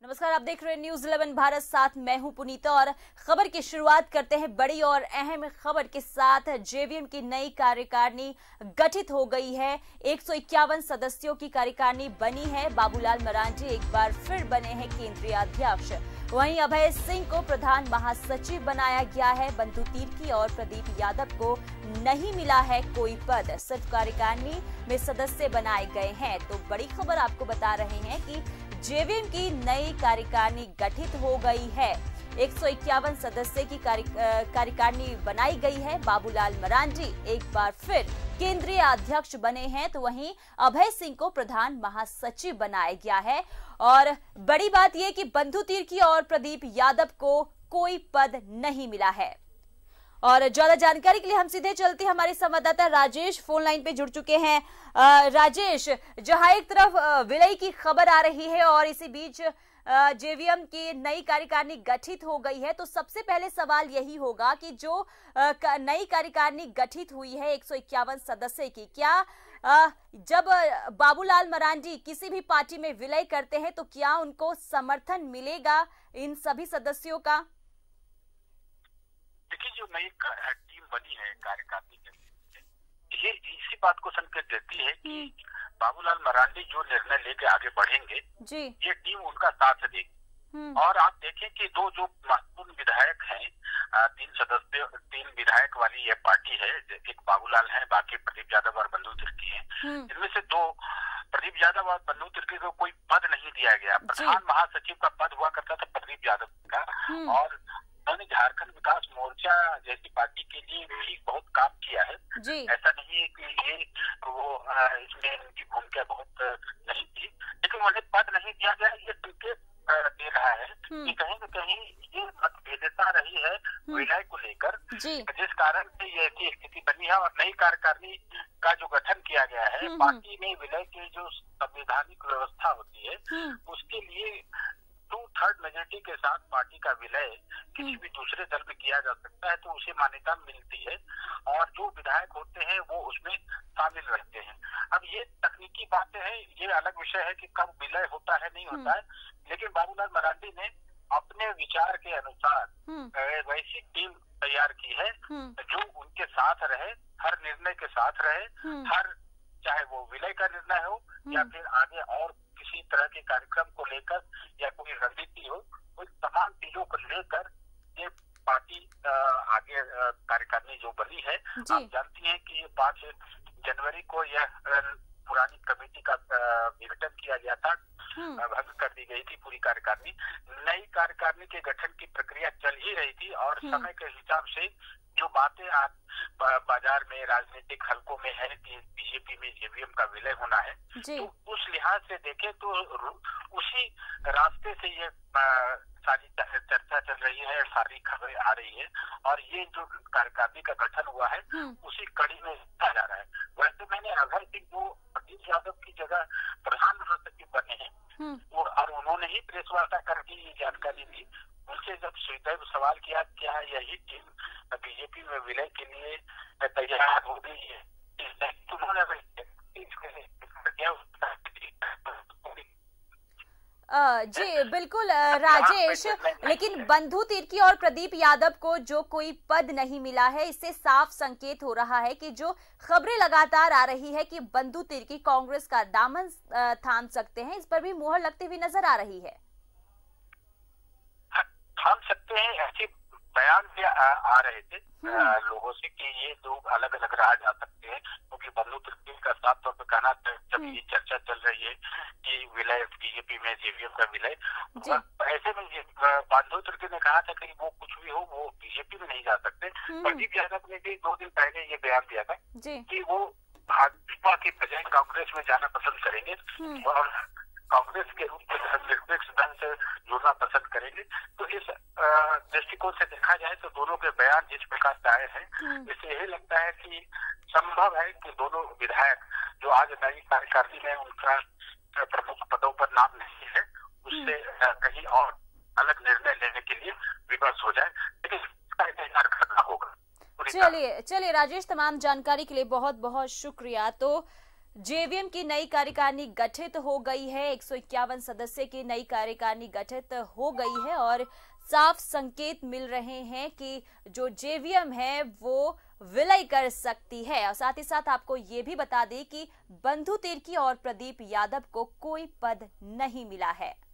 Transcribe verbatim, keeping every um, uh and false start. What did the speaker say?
नमस्कार, आप देख रहे हैं न्यूज इलेवन भारत, साथ मैं हूं पुनीता और खबर की शुरुआत करते हैं बड़ी और अहम खबर के साथ। जेवीएम की नई कार्यकारिणी गठित हो गई है। एक सौ इक्यावन सदस्यों की कार्यकारिणी बनी है। बाबूलाल मरांडी एक बार फिर बने हैं केंद्रीय अध्यक्ष। वहीं अभय सिंह को प्रधान महासचिव बनाया गया है। बंधु तिर्की और प्रदीप यादव को नहीं मिला है कोई पद, सिर्फ कार्यकारिणी में सदस्य बनाए गए हैं। तो बड़ी खबर आपको बता रहे हैं कि जेवीएम की नई कार्यकारिणी गठित हो गई है। एक सौ इक्यावन सदस्य की कार्यकारिणी बनाई गई है। बाबूलाल मरांडी एक बार फिर केंद्रीय अध्यक्ष बने हैं, तो वहीं अभय सिंह को प्रधान महासचिव बनाया गया है। और बड़ी बात यह कि बंधु तिर्की और प्रदीप यादव को कोई पद नहीं मिला है। और ज्यादा जानकारी के लिए हम सीधे चलते हमारे संवाददाता राजेश फोन लाइन पे जुड़ चुके हैं। आ, राजेश, जहां एक तरफ विलय की खबर आ रही है और इसी बीच जेवीएम की नई कार्यकारिणी गठित हो गई है, तो सबसे पहले सवाल यही होगा कि जो आ, नई कार्यकारिणी गठित हुई है एक सौ इक्यावन सदस्य की, क्या आ, जब बाबूलाल मरांडी किसी भी पार्टी में विलय करते हैं तो क्या उनको समर्थन मिलेगा इन सभी सदस्यों का? देखिए, जो नई टीम बनी है कार्यकारिणी के, ये इसी बात को संकेत देती है कि बाबूलाल मरांडी जो निर्णय लेके आगे बढ़ेंगे जी, ये टीम उनका साथ देगी। और आप देखें कि दो जो महत्वपूर्ण विधायक हैं, तीन सदस्य तीन विधायक वाली ये पार्टी है। एक बाबूलाल है, बाकी प्रदीप यादव और बंधु तिर्की है। इनमें से दो, प्रदीप यादव और बंधु तिर्की को कोई पद नहीं दिया गया। प्रधान महासचिव का पद हुआ करता था प्रदीप यादव का, और उन्होंने झारखंड विकास मोर्चा जैसी पार्टी के लिए भी बहुत काम किया है। ऐसा नहीं है कि ये वो इसमें उनकी भूमिका बहुत नहीं थी, लेकिन उन्हें पद नहीं दिया गया। ये संकेत दे रहा है कि कहीं न कहीं ये मतभेदता रही है विलय को लेकर, जिस कारण से ये ऐसी स्थिति बनी है। और नई कार्यकारिणी का जो गठन किया गया है, पार्टी में विलय की जो संवैधानिक व्यवस्था होती है, उसके लिए टू थर्ड मेजोरिटी के साथ पार्टी का विलय किसी भी दूसरे दल में किया जा सकता है, तो उसे मान्यता मिलती है और जो विधायक होते हैं वो उसमें शामिल रहते हैं। अब ये तकनीकी बातें हैं, ये अलग विषय है कि कब विलय होता है नहीं होता है, लेकिन बाबूलाल मरांडी ने अपने विचार के अनुसार वैसी टीम तैयार की है जो उनके साथ रहे, हर निर्णय के साथ रहे, हर चाहे वो विलय का निर्णय हो या फिर आगे और किसी तरह के कार्यक्रम को लेकर या कोई रणनीति हो, उन तमाम चीजों को लेकर ये पार्टी आगे कार्यकारिणी जो बनी है। आप जानती हैं कि ये पांच जनवरी को यह पुरानी कमेटी का विघटन किया गया था, भंग कर दी गई थी पूरी कार्यकारिणी। नई कार्यकारिणी के गठन की प्रक्रिया चल ही रही थी और समय के हिसाब से जो बातें आज बाजार में राजनीतिक हलकों में है कि बीजेपी में जेवीएम का विलय होना है, तो उस लिहाज से देखें तो उसी रास्ते से ये सारी चर्चा चल रही है, सारी खबरें आ रही है और ये जो कार्यकारिणी का गठन हुआ है उसी कड़ी में जा रहा है। वैसे मैंने अभय सिंह जो प्रदीप यादव की जगह प्रधान महासचिव बने हैं और उन्होंने ही प्रेस वार्ता करके ये जानकारी दी। उनसे जब सदैव सवाल किया क्या यही टीम बीजेपी में विलय के लिए तैयार हो गई है, उन्होंने जी बिल्कुल राजेश, लेकिन बंधु तिर्की और प्रदीप यादव को जो कोई पद नहीं मिला है, इससे साफ संकेत हो रहा है कि जो खबरें लगातार आ रही है कि बंधु तिर्की कांग्रेस का दामन थाम सकते हैं, इस पर भी मुहर लगती हुई नजर आ रही है। थाम सकते हैं, ऐसे बयान भी आ, आ रहे थे आ, लोगों से कि ये दो अलग अलग राह जा सकते हैं, क्योंकि बंधु तिर्की का साफ तौर पर कहना था जब ये चर्चा चल रही है कि विलय बीजेपी में जेवीएम का विलय, ऐसे में बंधु तिर्की ने कहा था कि वो कुछ भी हो वो बीजेपी में नहीं जा सकते। प्रदीप यादव ने भी दो दिन पहले ये बयान दिया था कि वो भाजपा के बजाय कांग्रेस में जाना पसंद करेंगे और कांग्रेस के रूप में धर्मनिरपेक्ष दल से जुड़ना पसंद करेंगे। तो इस दृष्टिकोण से देखा जाए तो दोनों के बयान जिस प्रकार से आए हैं, इससे यही लगता है कि संभव है कि दोनों विधायक जो आज नई कार्यकारिणी में उनका प्रमुख पदों पर नाम नहीं है, उससे कहीं और अलग निर्णय लेने के लिए विवश हो जाए, लेकिन इसका इंतजार करना होगा। चलिए चलिए राजेश, तमाम जानकारी के लिए बहुत बहुत शुक्रिया। तो जेवीएम की नई कार्यकारिणी गठित हो गई है। एक सौ इक्यावन सदस्य की नई कार्यकारिणी गठित हो गई है और साफ संकेत मिल रहे हैं कि जो जेवीएम है वो विलय कर सकती है। और साथ ही साथ आपको ये भी बता दें कि बंधु तिर्की और प्रदीप यादव को कोई पद नहीं मिला है।